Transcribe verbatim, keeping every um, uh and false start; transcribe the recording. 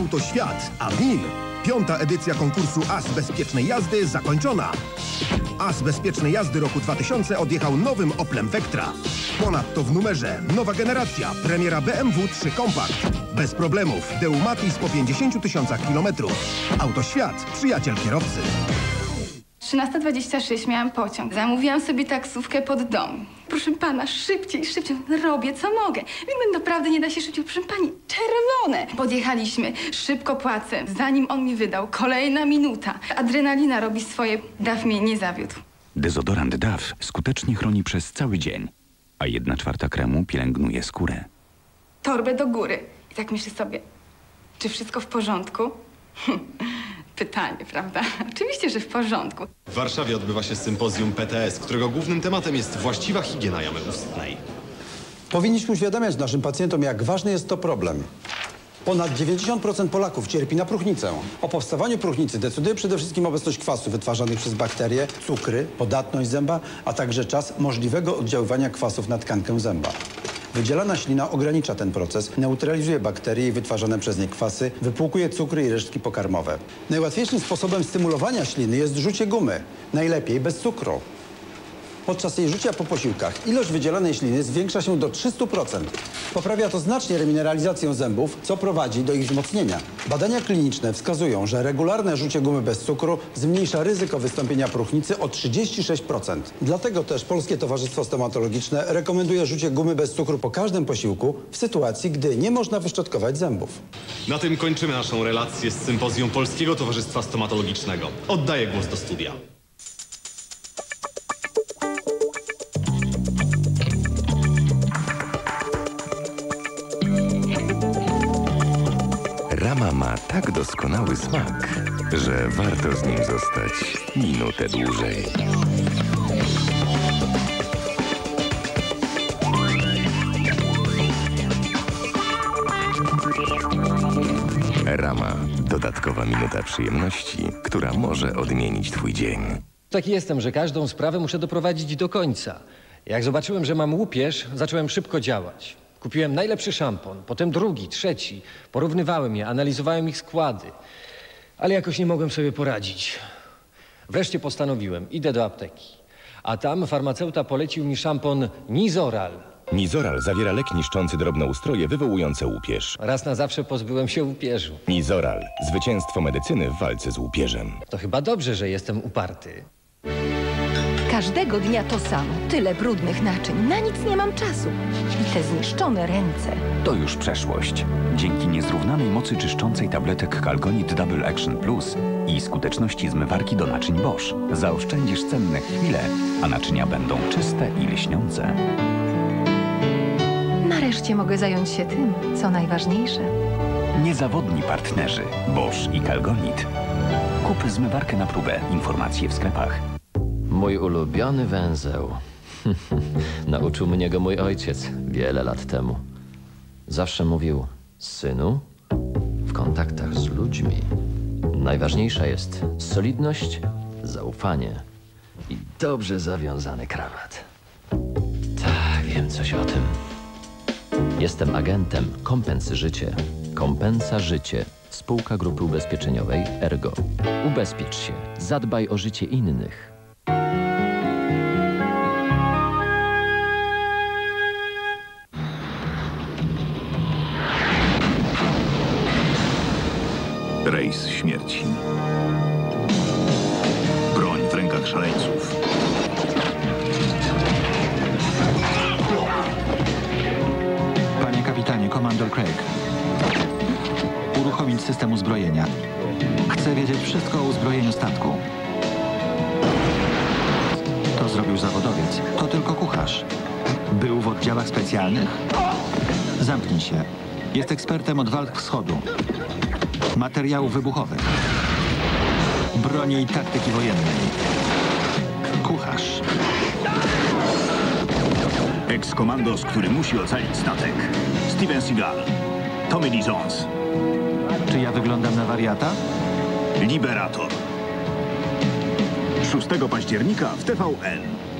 Autoświat, a W I N. Piąta edycja konkursu As Bezpiecznej Jazdy zakończona. As Bezpiecznej Jazdy roku dwa tysiące odjechał nowym Oplem Vectra. Ponadto w numerze nowa generacja, premiera B M W trzy Compact. Bez problemów, Deumatis po pięćdziesięciu tysiącach kilometrów. Autoświat, przyjaciel kierowcy. trzynasta dwadzieścia sześć miałam pociąg. Zamówiłam sobie taksówkę pod dom. Proszę pana, szybciej, szybciej. Robię co mogę. Wiem, naprawdę nie da się szybciej. Proszę pani, czerwone. Podjechaliśmy. Szybko płacę. Zanim on mi wydał, kolejna minuta. Adrenalina robi swoje. Daw mnie nie zawiódł. Dezodorant Daw skutecznie chroni przez cały dzień, a jedna czwarta kremu pielęgnuje skórę. Torbę do góry. I tak myślę sobie, czy wszystko w porządku? Pytanie, prawda? Oczywiście, że w porządku. W Warszawie odbywa się sympozjum P T S, którego głównym tematem jest właściwa higiena jamy ustnej. Powinniśmy uświadamiać naszym pacjentom, jak ważny jest to problem. Ponad dziewięćdziesiąt procent Polaków cierpi na próchnicę. O powstawaniu próchnicy decyduje przede wszystkim obecność kwasów wytwarzanych przez bakterie, cukry, podatność zęba, a także czas możliwego oddziaływania kwasów na tkankę zęba. Wydzielana ślina ogranicza ten proces, neutralizuje bakterie i wytwarzane przez nie kwasy, wypłukuje cukry i resztki pokarmowe. Najłatwiejszym sposobem stymulowania śliny jest rzucie gumy, najlepiej bez cukru. Podczas jej rzucia po posiłkach ilość wydzielanej śliny zwiększa się do trzystu procent. Poprawia to znacznie remineralizację zębów, co prowadzi do ich wzmocnienia. Badania kliniczne wskazują, że regularne rzucie gumy bez cukru zmniejsza ryzyko wystąpienia próchnicy o trzydzieści sześć procent. Dlatego też Polskie Towarzystwo Stomatologiczne rekomenduje rzucie gumy bez cukru po każdym posiłku w sytuacji, gdy nie można wyszczotkować zębów. Na tym kończymy naszą relację z sympozjum Polskiego Towarzystwa Stomatologicznego. Oddaję głos do studia. Rama ma tak doskonały smak, że warto z nim zostać minutę dłużej. Rama. Dodatkowa minuta przyjemności, która może odmienić twój dzień. Taki jestem, że każdą sprawę muszę doprowadzić do końca. Jak zobaczyłem, że mam łupież, zacząłem szybko działać. Kupiłem najlepszy szampon, potem drugi, trzeci. Porównywałem je, analizowałem ich składy. Ale jakoś nie mogłem sobie poradzić. Wreszcie postanowiłem, idę do apteki. A tam farmaceuta polecił mi szampon Nizoral. Nizoral zawiera lek niszczący drobnoustroje wywołujące łupież. Raz na zawsze pozbyłem się łupieżu. Nizoral. Zwycięstwo medycyny w walce z łupieżem. To chyba dobrze, że jestem uparty. Każdego dnia to samo. Tyle brudnych naczyń. Na nic nie mam czasu. I te zniszczone ręce. To już przeszłość. Dzięki niezrównanej mocy czyszczącej tabletek Calgonit Double Action Plus i skuteczności zmywarki do naczyń Bosch zaoszczędzisz cenne chwile, a naczynia będą czyste i lśniące. Nareszcie mogę zająć się tym, co najważniejsze. Niezawodni partnerzy Bosch i Calgonit. Kup zmywarkę na próbę. Informacje w sklepach. Mój ulubiony węzeł. Nauczył mnie go mój ojciec wiele lat temu. Zawsze mówił: synu, w kontaktach z ludźmi najważniejsza jest solidność, zaufanie i dobrze zawiązany krawat. Tak, wiem coś o tym. Jestem agentem Kompens Życie. Kompensa Życie. Spółka Grupy Ubezpieczeniowej Ergo. Ubezpiecz się. Zadbaj o życie innych. Rejs śmierci. Broń w rękach szaleńców. Panie kapitanie, komandor Craig. Uruchomić system uzbrojenia. Chcę wiedzieć wszystko o uzbrojeniu statku. To zrobił zawodowiec. To tylko kucharz. Był w oddziałach specjalnych? Zamknij się. Jest ekspertem od walk wschodu. Materiałów wybuchowych. Broni i taktyki wojennej. Kucharz. Eks-komandos, który musi ocalić statek. Steven Seagal. Tommy Lee Jones. Czy ja wyglądam na wariata? Liberator. szóstego października w T V N.